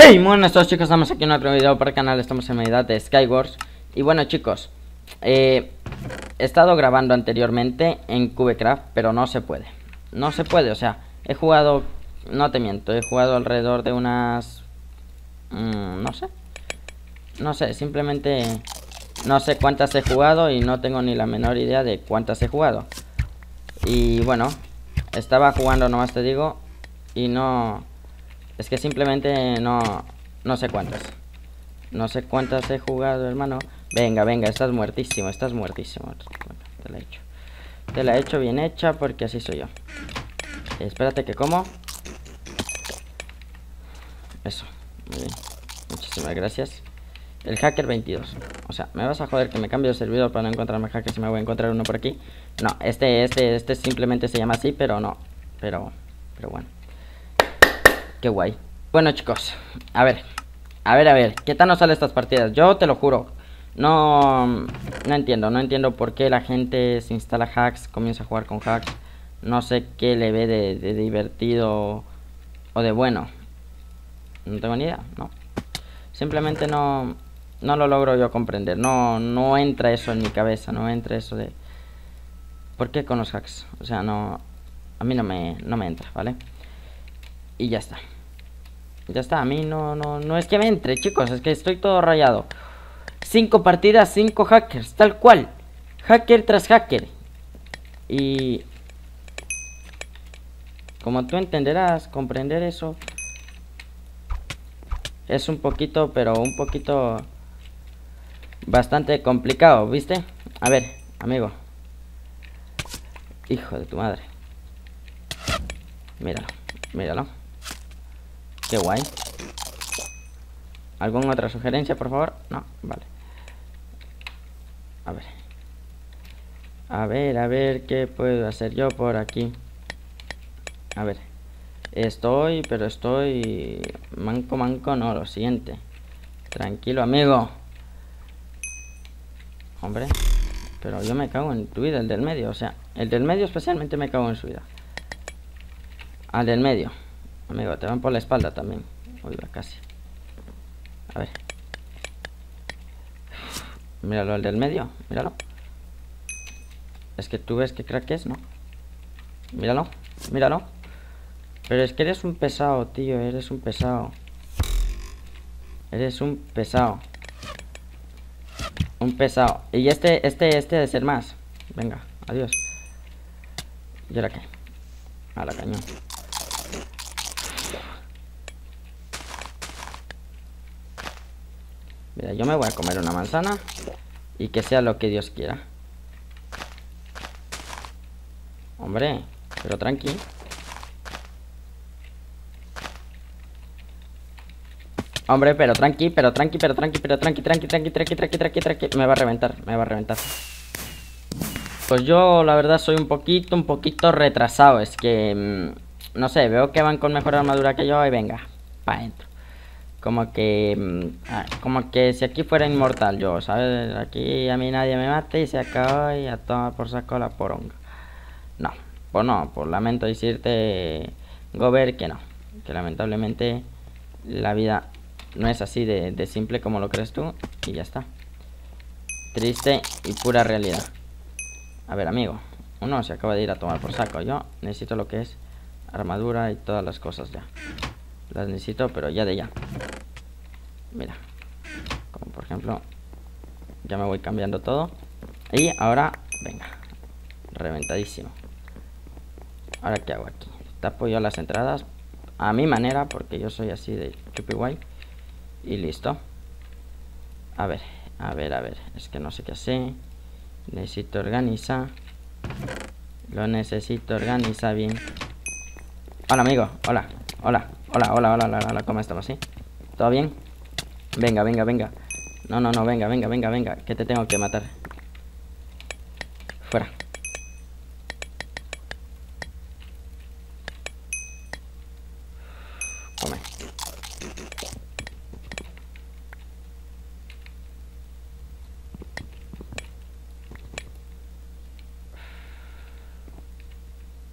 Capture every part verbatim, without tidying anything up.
Hey, buenas a todos chicos, estamos aquí en otro video para el canal, estamos en medida de Skywars. Y bueno chicos, eh, he estado grabando anteriormente en Cubecraft, pero no se puede. No se puede, o sea, he jugado, no te miento, he jugado alrededor de unas... Mmm, no sé. No sé, simplemente no sé cuántas he jugado y no tengo ni la menor idea de cuántas he jugado. Y bueno, estaba jugando nomás te digo, y no... Es que simplemente no, no sé cuántas. No sé cuántas he jugado, hermano. Venga, venga, estás muertísimo, estás muertísimo. Bueno, te la he hecho. Te la he hecho bien hecha porque así soy yo. Espérate que como. Eso, muy bien. Muchísimas gracias. El hacker veintidós. O sea, me vas a joder que me cambio de servidor para no encontrarme hacker si me voy a encontrar uno por aquí. No, este, este, este simplemente se llama así, pero no. Pero, pero bueno. Qué guay. Bueno chicos, a ver, a ver, a ver, ¿qué tal nos salen estas partidas? Yo te lo juro, no, no entiendo, no entiendo por qué la gente se instala hacks, comienza a jugar con hacks. No sé qué le ve de, de divertido o de bueno. No tengo ni idea, no. Simplemente no, no lo logro yo comprender, no, no entra eso en mi cabeza, no entra eso de... ¿Por qué con los hacks? O sea, no, a mí no me, no me entra, ¿vale? Y ya está. Ya está, a mí no, no, no es que me entre, chicos, es que estoy todo rayado. Cinco partidas, cinco hackers, tal cual. Hacker tras hacker. Y... como tú entenderás, comprender eso es un poquito, pero un poquito... bastante complicado, ¿viste? A ver, amigo. Hijo de tu madre. Míralo, míralo. Qué guay. ¿Alguna otra sugerencia, por favor? No, vale. A ver. A ver, a ver, ¿qué puedo hacer yo por aquí? A ver. Estoy, pero estoy... Manco, manco, no, lo siguiente. Tranquilo, amigo. Hombre. Pero yo me cago en tu vida, el del medio, o sea... El del medio especialmente me cago en su vida. Al del medio. Amigo, te van por la espalda también. Uy, casi. A ver. Míralo, el del medio, míralo. Es que tú ves que crack es, ¿no? Míralo, míralo. Pero es que eres un pesado, tío, eres un pesado. Eres un pesado. Un pesado. Y este, este, este de ser más. Venga, adiós. ¿Y ahora qué? A la cañón. Mira, yo me voy a comer una manzana. Y que sea lo que Dios quiera. Hombre, pero tranqui. Hombre, pero tranqui, pero tranqui, pero tranqui, pero tranqui, tranqui, tranqui, tranqui, tranqui, tranqui, tranqui. Me va a reventar, me va a reventar. Pues yo la verdad soy un poquito, un poquito retrasado. Es que, mmm, no sé, veo que van con mejor armadura que yo y venga, pa' dentro. Como que, mmm, como que si aquí fuera inmortal yo, ¿sabes? Aquí a mí nadie me mata y se acaba y a tomar por saco la poronga. No, pues no, pues lamento decirte, Gober, que no. Que lamentablemente la vida no es así de, de simple como lo crees tú. Y ya está. Triste y pura realidad. A ver, amigo, uno se acaba de ir a tomar por saco. Yo necesito lo que es armadura y todas las cosas ya. Las necesito, pero ya de ya. Mira, como por ejemplo, ya me voy cambiando todo. Y ahora, venga, reventadísimo. Ahora, ¿qué hago aquí? Tapo yo las entradas a mi manera, porque yo soy así de chupi guay. Y listo. A ver, a ver, a ver. Es que no sé qué hacer. Necesito organizar. Lo necesito organizar bien. Hola, amigo. Hola. Hola. Hola, hola, hola, hola, hola. ¿Cómo estamos? ¿Sí? ¿Todo bien? Venga, venga, venga. No, no, no. Venga, venga, venga, venga. Que te tengo que matar. Fuera. Come.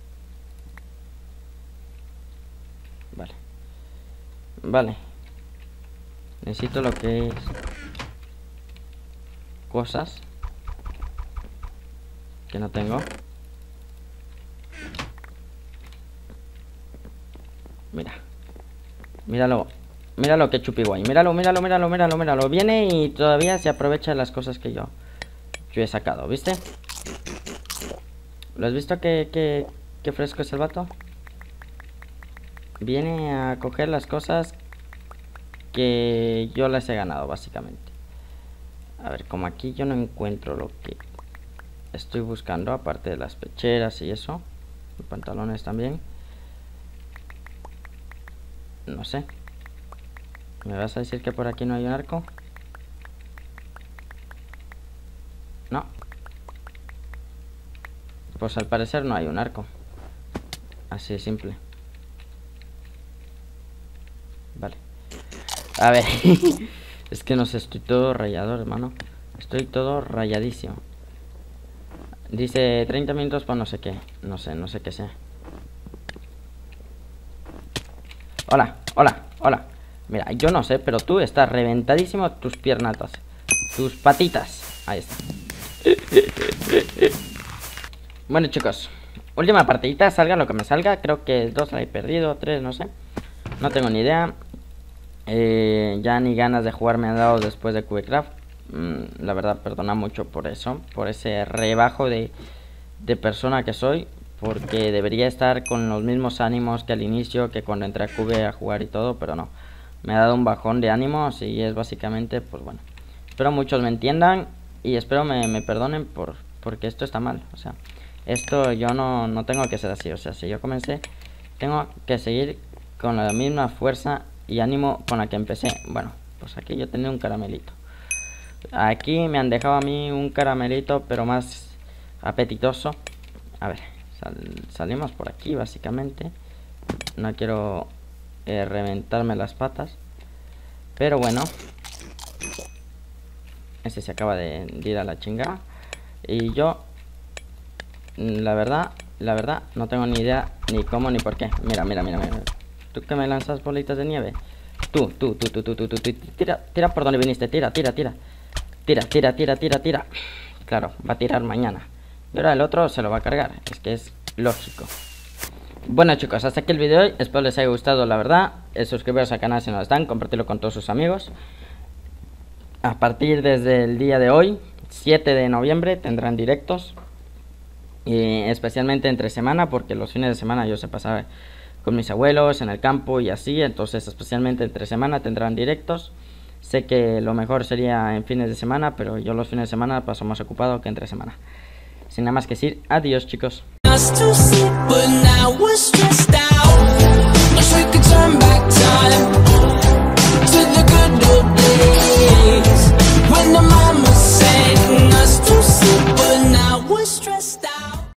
Vale. Vale. Necesito lo que es cosas que no tengo. Mira. Míralo. Míralo que chupi guay. Míralo, míralo, míralo, míralo, míralo. Viene y todavía se aprovecha de las cosas que yo Yo he sacado, ¿viste? ¿Lo has visto que, que, que fresco es el vato? Viene a coger las cosas que yo les he ganado, básicamente. A ver, como aquí yo no encuentro lo que estoy buscando, aparte de las pecheras y eso, los pantalones también. No sé. ¿Me vas a decir que por aquí no hay un arco? No. Pues al parecer no hay un arco. Así de simple. Vale. A ver. Es que no sé, estoy todo rayado, hermano. Estoy todo rayadísimo. Dice treinta minutos para no sé qué. No sé, no sé qué sea. Hola, hola, hola. Mira, yo no sé, pero tú estás reventadísimo. Tus piernatas, tus patitas. Ahí está. Bueno, chicos, última partidita, salga lo que me salga. Creo que dos la he perdido, tres, no sé. No tengo ni idea. eh, Ya ni ganas de jugar me han dado después de Cubecraft. mm, La verdad, perdona mucho por eso. Por ese rebajo de, de persona que soy. Porque debería estar con los mismos ánimos que al inicio, que cuando entré a Cube a jugar y todo, pero no. Me ha dado un bajón de ánimos y es básicamente, pues bueno. Espero muchos me entiendan y espero me, me perdonen por porque esto está mal. O sea, esto yo no, no tengo que ser así. O sea, si yo comencé, tengo que seguir con la misma fuerza y ánimo con la que empecé. Bueno, pues aquí yo tenía un caramelito. Aquí me han dejado a mí un caramelito, pero más apetitoso. A ver, sal, salimos por aquí básicamente. No quiero eh, reventarme las patas, pero bueno. Ese se acaba de, de ir a la chingada. Y yo, la verdad, la verdad, no tengo ni idea ni cómo ni por qué. Mira, mira, mira, mira. Tú que me lanzas bolitas de nieve. Tú, tú, tú, tú, tú, tú, tú, tú. Tira, tira por donde viniste. Tira, tira, tira. Tira, tira, tira, tira, tira. Claro, va a tirar mañana. Y ahora el otro se lo va a cargar. Es que es lógico. Bueno, chicos, hasta aquí el vídeo de hoy. Espero les haya gustado, la verdad. Eh, suscribiros al canal si no lo están. Compartirlo con todos sus amigos. A partir desde el día de hoy, siete de noviembre, tendrán directos. Y especialmente entre semana, porque los fines de semana yo se pasaba con mis abuelos en el campo y así. Entonces especialmente entre semana tendrán directos. Sé que lo mejor sería en fines de semana, pero yo los fines de semana paso más ocupado que entre semana. Sin nada más que decir, adiós, chicos.